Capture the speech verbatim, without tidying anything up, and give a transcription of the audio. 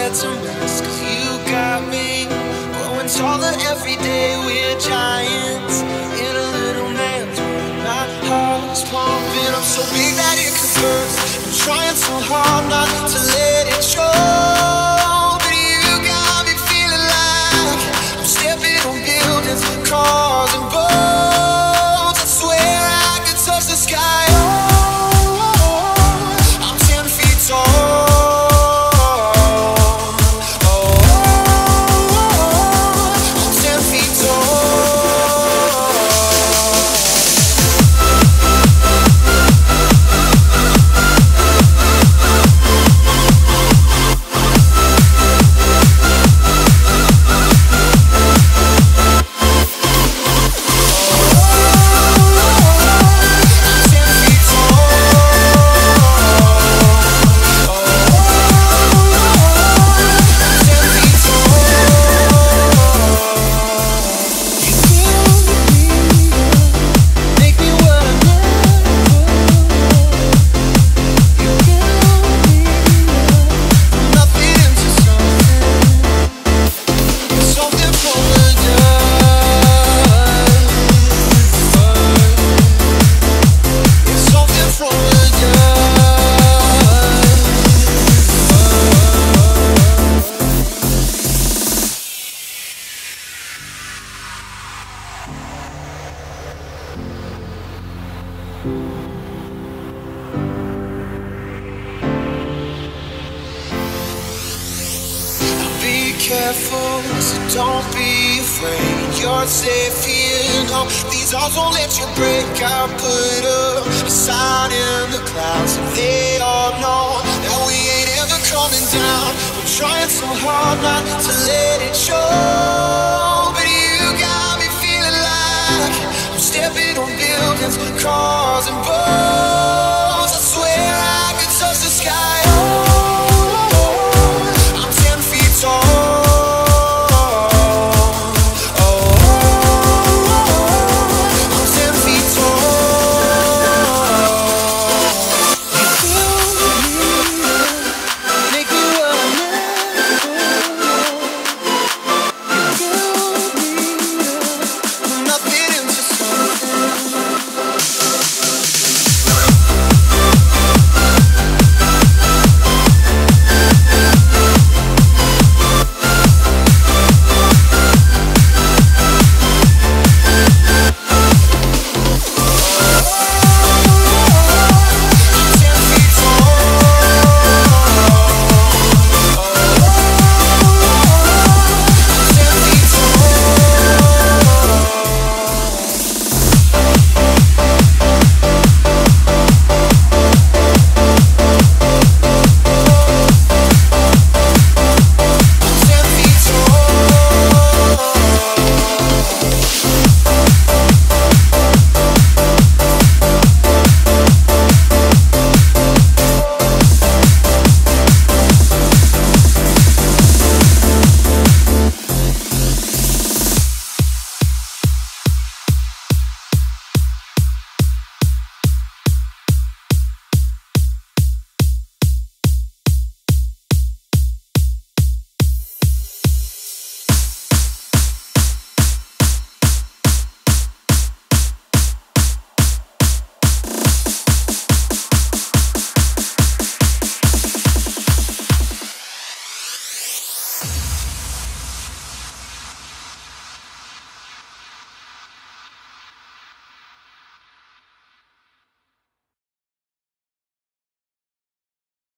it's a mess, cause you got me growing taller every day. We're giants in a little man's world. My heart's pumping up so big that it could burst. I'm trying so hard not to let it show, but you got me feeling like I'm stepping on buildings, cars and boats. I swear I could touch the sky. Oh, I'm ten feet tall. Careful, so don't be afraid. You're safe here, no. These odds won't let you break. I put up a sign in the clouds, and they all know that we ain't ever coming down. We're trying so hard not to let it show, but you got me feeling like I'm stepping on buildings, cars and boats.